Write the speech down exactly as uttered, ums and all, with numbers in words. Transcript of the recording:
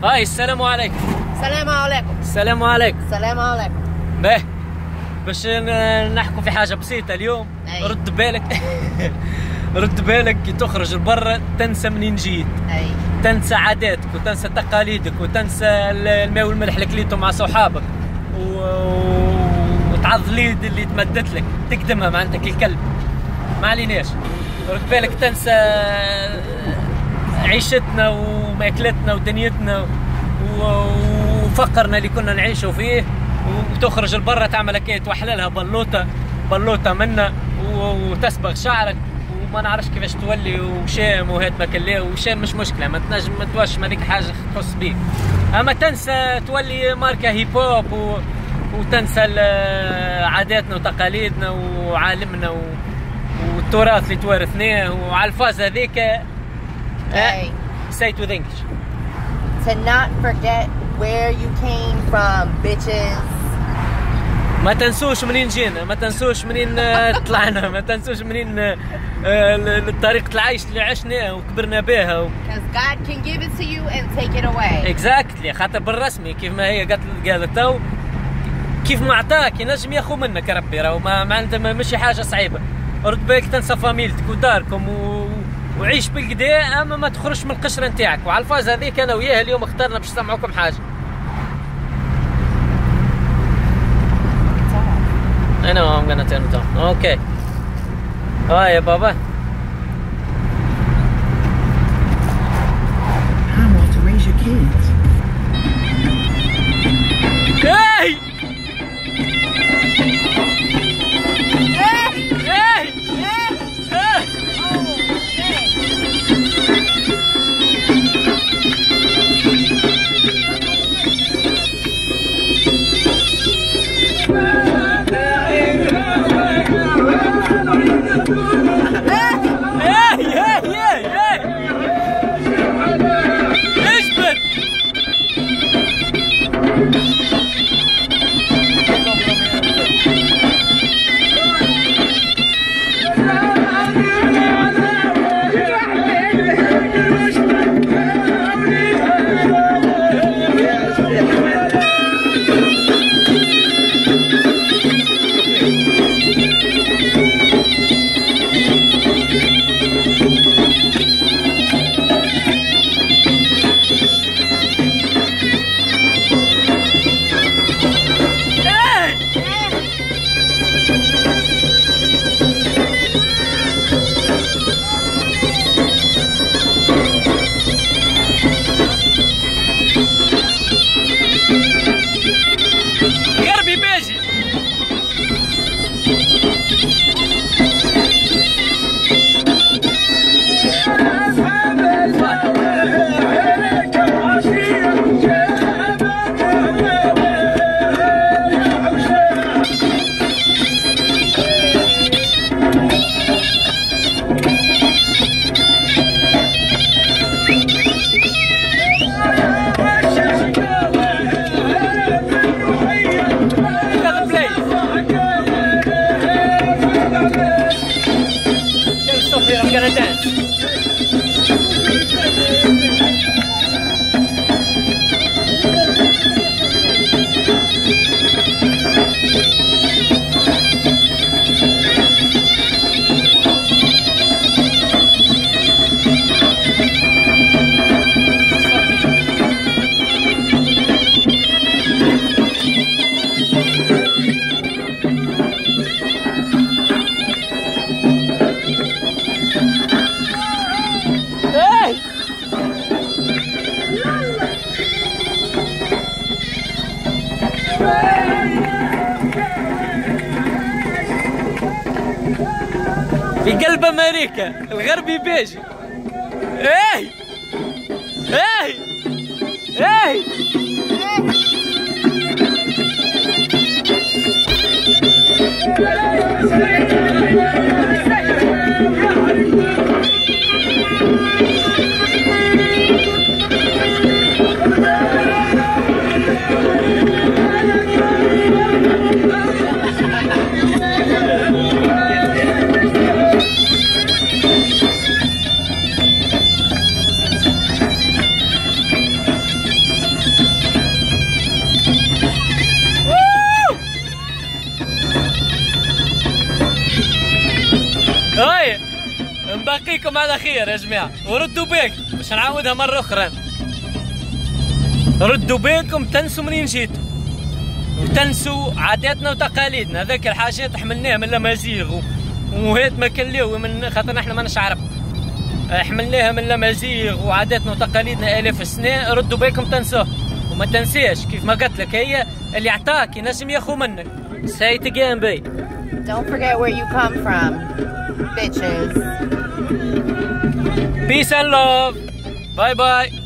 هاي السلام عليكم. السلام عليكم. السلام عليكم. السلام عليكم. باهي باش نحكوا في حاجة بسيطة اليوم. أي. رد بالك رد بالك كي تخرج لبرا تنسى منين جيت. اي تنسى عاداتك وتنسى تقاليدك وتنسى الماء والملح اللي كليتهم مع صحابك و... وتعض اليد اللي تمدت لك تقدمها معناتها كالكلب. ما عليناش. رد بالك تنسى عيشتنا وماكلتنا ودنيتنا وفقرنا اللي كنا نعيشوا فيه، وتخرج لبرا تعمل هكا توحللها بلوطه بلوطه منا وتسبغ شعرك وما نعرفش كيفاش تولي وشام وهات بكلاه وشام مش مشكله، ما تنجم ما توش ما ديك حاجه تخص بيك. اما تنسى تولي ماركه هيب هوب و... وتنسى عاداتنا وتقاليدنا وعالمنا و... والتراث اللي توارثناه وعلى الفاز هذيك. Hey. Say to the English. To not forget where you came from, bitches. ما تنسوش منين جينا، ما تنسوش منين طلعنا، ما تنسوش منين طريقة العيش اللي عشناها وكبرنا بها. Because God can give it to you and take it away. Exactly. خاطر بالرسمي كيف ما هي قالت قالت تو كيف ما عطاك ينجم ياخو منك ربي، راهو معناتها مش حاجة صعيبة. رد بالك تنسى فاميلتك وداركم و... وعيش بالقدا، اما ما تخرجش من القشره نتاعك. وعلى الفاز هذيك انا وياه اليوم اخترنا باش نسمعوكم حاجه. I know I'm gonna turn it on. Okay. اه يا بابا. How to raise your kids. Hey! I'm gonna dance. في قلب امريكا الغربي بيجي. اي اي اي نلقيكم على خير يا جماعة، وردوا بيك باش نعاودها مرة أخرى. ردوا بيكم، تنسوا منين جيتوا وتنسوا عاداتنا وتقاليدنا. هذاك الحاجات حملناها من الأمازيغ وهات ما كليو من خاطر احنا ماناش عرب، حملناها من الأمازيغ وعاداتنا وتقاليدنا آلاف السنين. ردوا بيكم تنسوه، وما تنساش كيف ما قلت لك هي اللي عطاك ينجم ياخو منك. Say it again, babe. Don't forget where you come from, bitches. Peace and love. Bye bye.